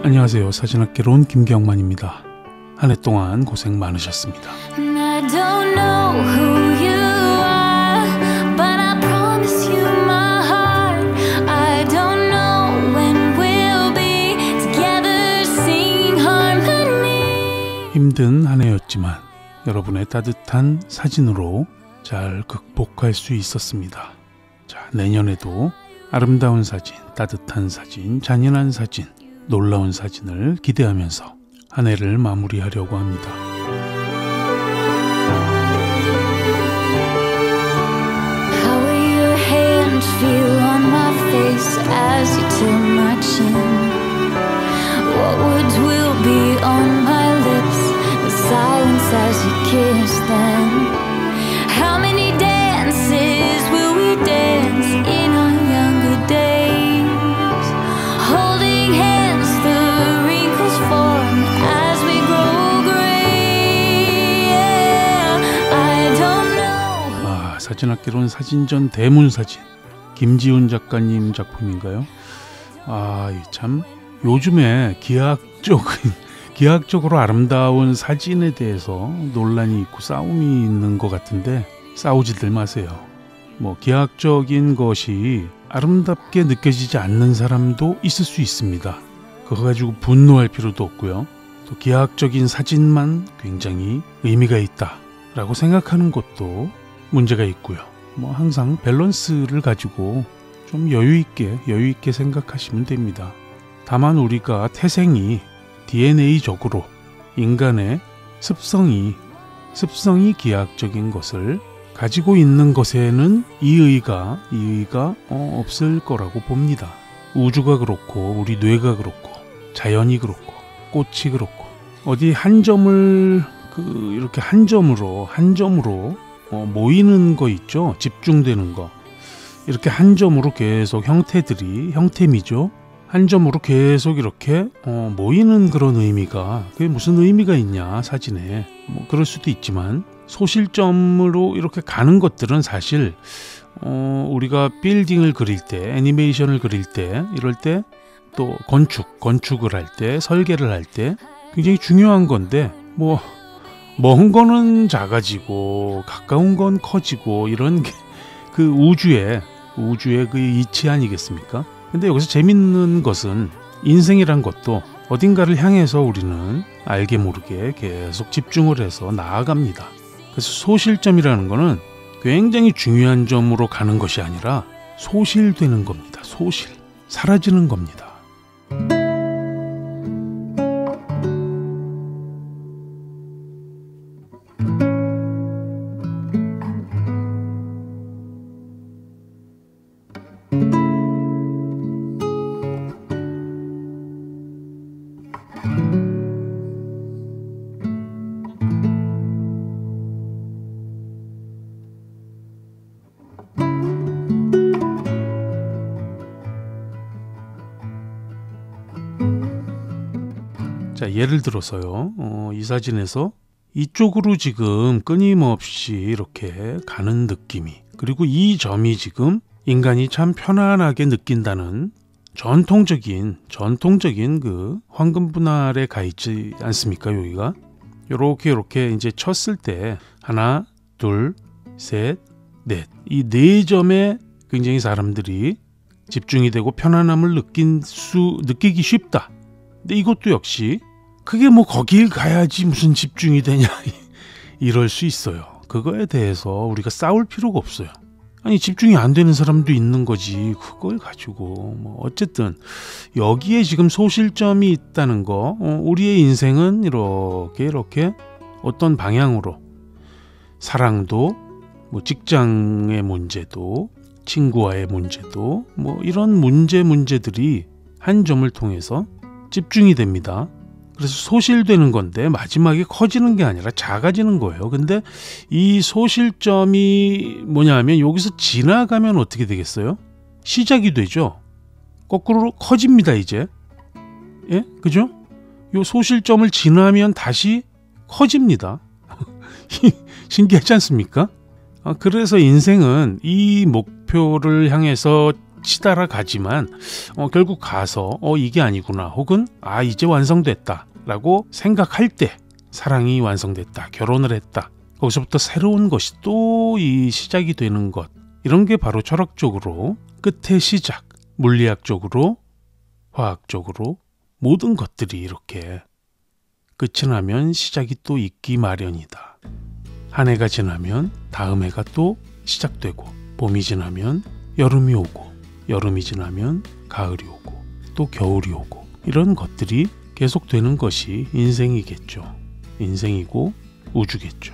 안녕하세요. 사진학개론 김경만입니다. 한 해 동안 고생 많으셨습니다. 힘든 한 해였지만 여러분의 따뜻한 사진으로 잘 극복할 수 있었습니다. 자, 내년에도 아름다운 사진, 따뜻한 사진, 잔인한 사진, 놀라운 사진을 기대하면서 한 해를 마무리하려고 합니다. How will your hands feel on my face as you tilt my chin? What words will be on my lips? The silence as you kiss them. How many dances will we dance in our younger days? Holding hands, the wrinkles form as we grow gray. Yeah, I don't know. 사진학개론 사진전 대문사진, 김지훈 작가님 작품인가요? 참 요즘에 기하학적으로 아름다운 사진에 대해서 논란이 있고 싸움이 있는 것 같은데 싸우지들 마세요. 기하학적인 것이 아름답게 느껴지지 않는 사람도 있을 수 있습니다. 그거 가지고 분노할 필요도 없고요. 또 기하학적인 사진만 굉장히 의미가 있다라고 생각하는 것도 문제가 있고요. 항상 밸런스를 가지고 좀 여유 있게 생각하시면 됩니다. 다만 우리가 태생이 DNA적으로 인간의 습성이 기하학적인 것을 가지고 있는 것에는 이의가 없을 거라고 봅니다. 우주가 그렇고 우리 뇌가 그렇고 자연이 그렇고 꽃이 그렇고 어디 한 점을 이렇게 한 점으로 모이는 거 있죠. 집중되는 거. 이렇게 한 점으로 계속 형태미죠. 한 점으로 계속 이렇게 모이는 그런 의미가, 그게 무슨 의미가 있냐 사진에. 그럴 수도 있지만 소실점으로 이렇게 가는 것들은 사실 우리가 빌딩을 그릴 때, 애니메이션을 그릴 때, 이럴 때, 또 건축을 할 때, 설계를 할 때 굉장히 중요한 건데, 먼 거는 작아지고 가까운 건 커지고 이런 게 그 우주의 그 이치 아니겠습니까? 근데 여기서 재밌는 것은 인생이란 것도 어딘가를 향해서 우리는 알게 모르게 계속 집중을 해서 나아갑니다. 그래서 소실점이라는 거는 굉장히 중요한 점으로 가는 것이 아니라 소실되는 겁니다. 사라지는 겁니다. 자, 예를 들어서요. 이 사진에서 이쪽으로 지금 끊임없이 이렇게 가는 느낌이, 그리고 이 점이 지금 인간이 참 편안하게 느낀다는 전통적인 그 황금 분할에 가 있지 않습니까? 여기가 요렇게 이제 쳤을 때 하나, 둘, 셋, 넷, 이 네 점에 굉장히 사람들이 집중이 되고 편안함을 느끼기 쉽다. 근데 이것도 역시 그게 거길 가야지 무슨 집중이 되냐 이럴 수 있어요. 그거에 대해서 우리가 싸울 필요가 없어요. 아니, 집중이 안 되는 사람도 있는 거지 그걸 가지고. 어쨌든 여기에 지금 소실점이 있다는 거, 우리의 인생은 이렇게 어떤 방향으로, 사랑도 직장의 문제도 친구와의 문제도 이런 문제들이 한 점을 통해서 집중이 됩니다. 그래서 소실되는 건데 마지막에 커지는 게 아니라 작아지는 거예요. 근데 이 소실점이 뭐냐면 여기서 지나가면 어떻게 되겠어요? 시작이 되죠. 거꾸로 커집니다 이제. 예? 그죠? 요 소실점을 지나면 다시 커집니다. 신기하지 않습니까? 그래서 인생은 이 목표를 향해서 같이 따라가지만 결국 가서 이게 아니구나, 혹은 이제 완성됐다 라고 생각할 때 사랑이 완성됐다, 결혼을 했다, 거기서부터 새로운 것이 또 이 시작이 되는 것, 이런 게 바로 철학적으로 끝의 시작, 물리학적으로, 화학적으로 모든 것들이 이렇게 끝이 나면 시작이 또 있기 마련이다. 한 해가 지나면 다음 해가 또 시작되고, 봄이 지나면 여름이 오고, 여름이 지나면 가을이 오고, 또 겨울이 오고, 이런 것들이 계속되는 것이 인생이겠죠. 인생이고 우주겠죠.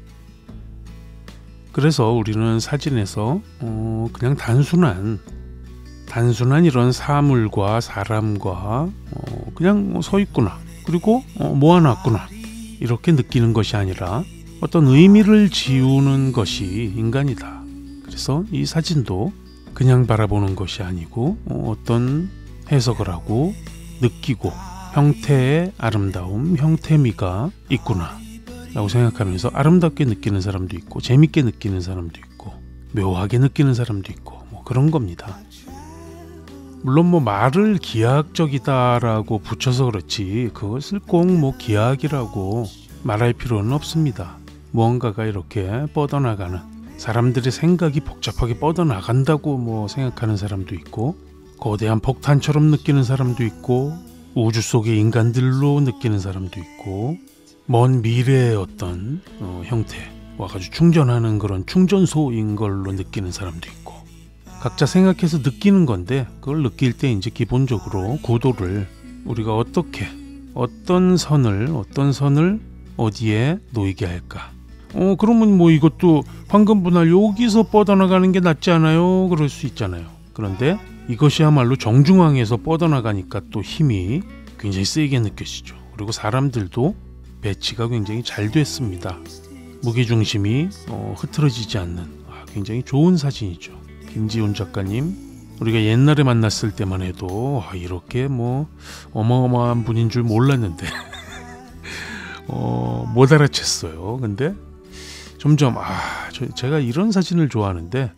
그래서 우리는 사진에서 그냥 단순한 이런 사물과 사람과 그냥 서 있구나, 그리고 모아놨구나, 이렇게 느끼는 것이 아니라 어떤 의미를 지우는 것이 인간이다. 그래서 이 사진도 그냥 바라보는 것이 아니고 어떤 해석을 하고 느끼고 형태의 아름다움, 형태미가 있구나 라고 생각하면서 아름답게 느끼는 사람도 있고, 재밌게 느끼는 사람도 있고, 묘하게 느끼는 사람도 있고, 그런 겁니다. 물론 말을 기하학적이다라고 붙여서 그렇지 그것을 꼭 기하학이라고 말할 필요는 없습니다. 무언가가 이렇게 뻗어나가는, 사람들의 생각이 복잡하게 뻗어나간다고 생각하는 사람도 있고, 거대한 폭탄처럼 느끼는 사람도 있고, 우주 속의 인간들로 느끼는 사람도 있고, 먼 미래의 어떤 형태 와가지고 충전하는 그런 충전소인 걸로 느끼는 사람도 있고, 각자 생각해서 느끼는 건데, 그걸 느낄 때 이제 기본적으로 구도를 우리가 어떻게, 어떤 선을 어디에 놓이게 할까. 그러면 이것도 황금 분할 여기서 뻗어나가는 게 낫지 않아요? 그럴 수 있잖아요. 그런데 이것이야말로 정중앙에서 뻗어나가니까 또 힘이 굉장히 세게 느껴지죠. 그리고 사람들도 배치가 굉장히 잘 됐습니다. 무게중심이 흐트러지지 않는 굉장히 좋은 사진이죠. 김지훈 작가님, 우리가 옛날에 만났을 때만 해도 이렇게 어마어마한 분인 줄 몰랐는데 못 알아챘어요. 근데 점점 제가 이런 사진을 좋아하는데,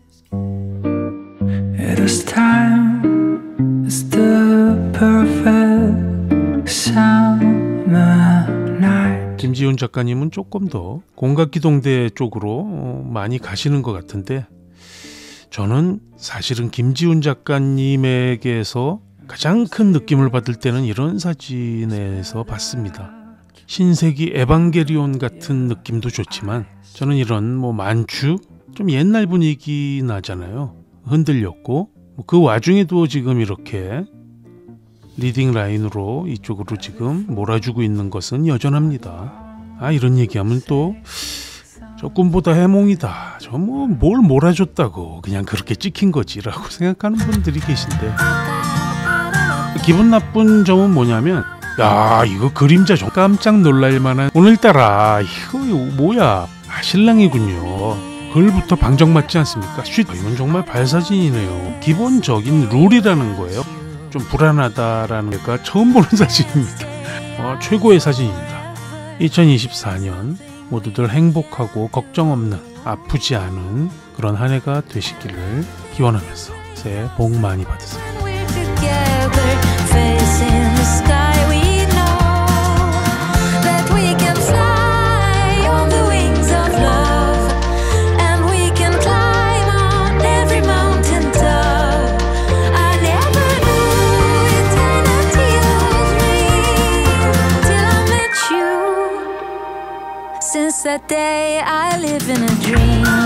This time is the perfect summer night. 김지훈 작가님은 조금 더 공각기동대 쪽으로 많이 가시는 것 같은데, 저는 사실은 김지훈 작가님에게서 가장 큰 느낌을 받을 때는 이런 사진에서 받습니다. 신세기 에반게리온 같은 느낌도 좋지만, 저는 이런 만추, 좀 옛날 분위기 나잖아요. 흔들렸고, 그 와중에도 지금 이렇게 리딩 라인으로 이쪽으로 지금 몰아주고 있는 것은 여전합니다. 이런 얘기하면 또 저 꿈보다 해몽이다, 저 뭘 몰아줬다고 그냥 그렇게 찍힌 거지 라고 생각하는 분들이 계신데, 기분 나쁜 점은 뭐냐면, 이거 그림자 좀 깜짝 놀랄만한, 오늘따라 이거 뭐야, 신랑이군요, 글부터 방정맞지 않습니까? 이건 정말 발사진이네요. 기본적인 룰이라는 거예요. 좀 불안하다라는 게 처음 보는 사진입니다. 최고의 사진입니다. 2024년 모두들 행복하고 걱정 없는, 아프지 않은 그런 한 해가 되시기를 기원하면서 새해 복 많이 받으세요. Since that day I live in a dream.